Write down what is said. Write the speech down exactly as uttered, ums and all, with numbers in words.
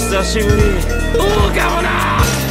久しぶり。そうかもな。